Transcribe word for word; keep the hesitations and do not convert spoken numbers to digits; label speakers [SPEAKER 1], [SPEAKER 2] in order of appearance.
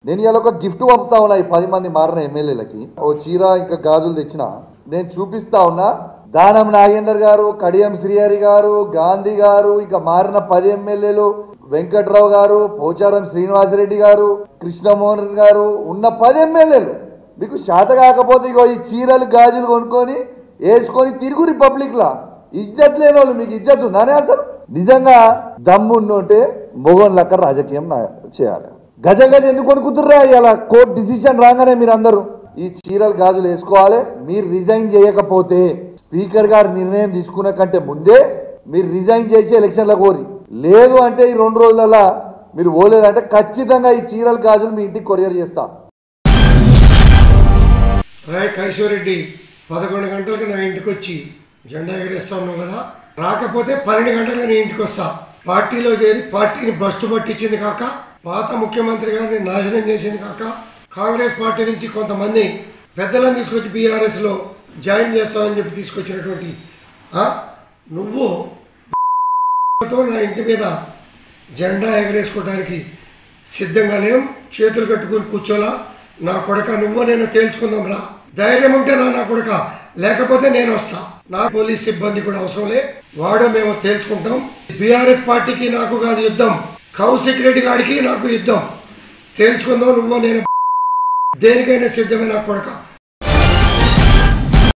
[SPEAKER 1] నేను ఇలా ఒక గిఫ్ట్ పంపుతా ఉన్నా ఈ పది మంది మారిన ఎమ్మెల్యేలకి. ఓ చీర ఇంకా గాజులు తెచ్చిన నేను చూపిస్తా ఉన్నా. దానం నాగేందర్ గారు, కడియం శ్రీహరి గారు, గాంధీ గారు, ఇంకా మారిన పది ఎమ్మెల్యేలు, వెంకట్రావు గారు, పోచారం శ్రీనివాసరెడ్డి గారు, కృష్ణమోహన్ గారు, ఉన్న పది ఎమ్మెల్యేలు మీకు శాత కాకపోతే ఇగో ఈ చీరలు గాజులు కొనుక్కొని వేసుకొని తిరుగు రిపబ్లిక్ లా. ఇజ్జత్ లేని వాళ్ళు మీకు ఇజ్జత్ ఉందానే? అసలు నిజంగా దమ్ముంటే మొగోన్ లెక్క రాజకీయం చేయాలి. గజ గజ ఎందుకు కొనుక్కుతుర్రా? ఇలా కోర్టు డిసిషన్ రాగానే మీరు అందరూ ఈ చీరలు గాజులు వేసుకోవాలి. మీరు రిజైన్ చేయకపోతే స్పీకర్ గారు నిర్ణయం తీసుకున్న కంటే ముందే మీరు రిజైన్ చేసి ఎలక్షన్ల కోరి, లేదు అంటే ఈ రెండు రోజులలో మీరు పోలేదంటే ఖచ్చితంగా ఈ చీరలు గాజులు మీ ఇంటికి కొరియర్ చేస్తా.
[SPEAKER 2] రాయ్ కైశ్వరెడ్డి పదకొండు గంటలకు నా ఇంటికి వచ్చి జెండా ఎగరేస్తా ఉన్నావు కదా, రాకపోతే పన్నెండు గంటలకు నీ ఇంటికి వస్తా. పార్టీలో చేరి పార్టీని బస్టు పట్టించింది కాక, పాత ముఖ్యమంత్రి గారిని నాశనం చేసింది కాక, కాంగ్రెస్ పార్టీ నుంచి కొంతమంది పెద్దలను తీసుకొచ్చి బీఆర్ఎస్లో జాయిన్ చేస్తానని చెప్పి తీసుకొచ్చినటువంటి నువ్వు నా ఇంటి మీద జెండా ఎగరేసుకోవడానికి సిద్ధంగా లేం. చేతులు కట్టుకుని కూర్చోలా. నా కొడక నువ్వు నేను తేల్చుకుందాం రా. ధైర్యం ఉంటే నా నా కొడక, లేకపోతే నేను వస్తా. నా పోలీస్ సిబ్బంది కూడా అవసరం లే, వాడు మేము తేల్చుకుంటాం. బీఆర్ఎస్ పార్టీకి నాకు కాదు యుద్ధం, కౌశిక్ రెడ్డి గారికి నాకు యుద్ధం. తేల్చుకుందాం. నువ్వు నేను దేనికైనా సిద్ధమే నా కొడక.